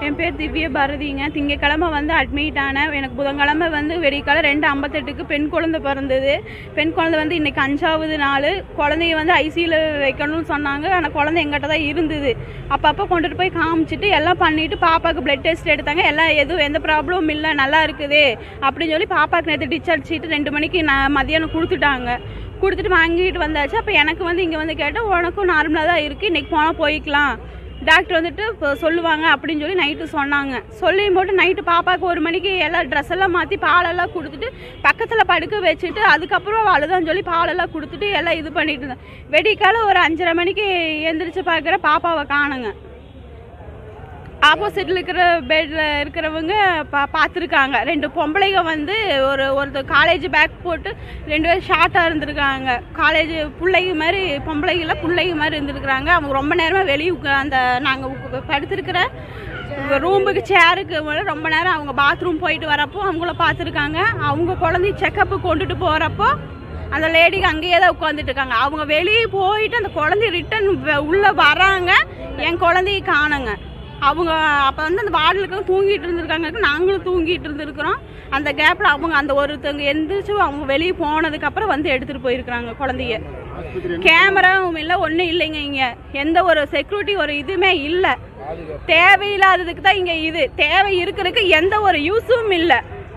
என் பேர் திவ்ய பாரதிங்க. திங்கக்கிழமை வந்து அட்மிட் ஆனேன். எனக்கு புதன்கிழமை வந்து வெடிக்கால 2:58க்கு பெண் குழந்தை பிறந்தது. பெண் குழந்தை வந்து இன்றைக்கி 5வது நாள். குழந்தைய வந்து ஐசியில் வைக்கணும்னு சொன்னாங்க. ஆனால் குழந்தை எங்கிட்ட தான் இருந்தது. அப்பப்போ கொண்டுட்டு போய் காமிச்சிட்டு எல்லாம் பண்ணிவிட்டு பாப்பாவுக்கு பிளட் டெஸ்ட் எடுத்தாங்க. எல்லாம் எதுவும் எந்த ப்ராப்ளமும் இல்லை, நல்லா இருக்குது அப்படின்னு சொல்லி பாப்பாவுக்கு நேற்று டிஸ்சார்ஜ் ஷீட்டு 2 மணிக்கு மதியானம் கொடுத்துட்டாங்க. கொடுத்துட்டு வாங்கிட்டு வந்தாச்சு. அப்போ எனக்கு வந்து இங்கே வந்து கேட்டால் உனக்கும் நார்மலாக தான் இருக்குது, இன்றைக்கி போனால் போய்க்கலாம், டாக்டர் வந்துட்டு இப்போ சொல்லுவாங்க அப்படின்னு சொல்லி நைட்டு சொன்னாங்க. சொல்லியும் போட்டு நைட்டு பாப்பாவுக்கு 1 மணிக்கு எல்லாம் ட்ரெஸ் எல்லாம் மாற்றி பாலெல்லாம் கொடுத்துட்டு பக்கத்தில் படுக்க வச்சுட்டு அதுக்கப்புறம் அழுதான்னு சொல்லி பாலெல்லாம் கொடுத்துட்டு எல்லாம் இது பண்ணிட்டு இருந்தேன். வெடிக்கால ஒரு 5:30 மணிக்கு எழுந்திரிச்சு பார்க்குற பாப்பாவை காணுங்க. ஆப்போசிட்டில் இருக்கிற பெட்டில் இருக்கிறவங்க பார்த்துருக்காங்க. 2 பொம்பளைங்க வந்து ஒரு காலேஜ் பேக் போட்டு 2 பேரும் ஷார்ட்டாக இருந்திருக்காங்க. காலேஜ் பிள்ளைங்க மாதிரி பொம்பளைங்கள பிள்ளைங்க மாதிரி இருந்துருக்குறாங்க. அவங்க ரொம்ப நேரமாக வெளியே அந்த நாங்கள் படுத்துருக்கிற ரூமுக்கு சேருக்கு ரொம்ப நேரம் அவங்க பாத்ரூம் போயிட்டு வரப்போ அவங்கள பார்த்துருக்காங்க. அவங்க குழந்தை செக்கப்பு கொண்டுட்டு போகிறப்போ அந்த லேடிக்கு அங்கேயே தான் உட்காந்துட்டு இருக்காங்க. அவங்க வெளியே போயிட்டு அந்த குழந்தைய ரிட்டன் உள்ளே வராங்க. என் குழந்தைய காணுங்க. அவங்க அப்போ வந்து அந்த வார்டில் தூங்கிட்டு இருந்திருக்காங்க, நாங்களும் தூங்கிட்டு இருந்திருக்கிறோம். அந்த கேப்பில் அவங்க அந்த ஒருத்தவங்க எந்திரிச்சு அவங்க வெளியே போனதுக்கப்புறம் வந்து எடுத்துகிட்டு போயிருக்கிறாங்க குழந்தைய. கேமராவும் இல்லை, ஒன்றும் இல்லைங்க. இங்கே எந்த ஒரு செக்யூரிட்டி ஒரு இதுவுமே இல்லை. தேவையில்லாததுக்கு தான் இங்கே இது தேவை இருக்கிறதுக்கு எந்த ஒரு யூஸும் இல்லை.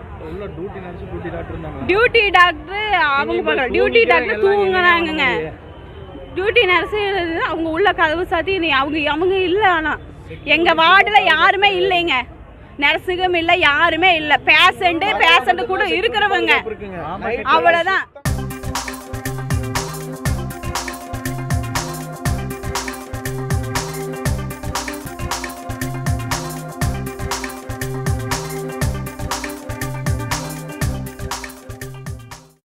டியூட்டி டாக்டர் அவங்க டியூட்டி டாக்டர் தூங்குறாங்கங்க. டியூட்டி நர்ஸு அவங்க உள்ள கதவு சாத்தி அவங்க இல்லை. ஆனால் எங்கள் வார்டில் யாருமே இல்லைங்க, நர்ஸுக்கும் இல்லை, யாருமே இல்லை. பேஷண்ட்டு கூட இருக்கிறவங்க அவ்வளோதான்.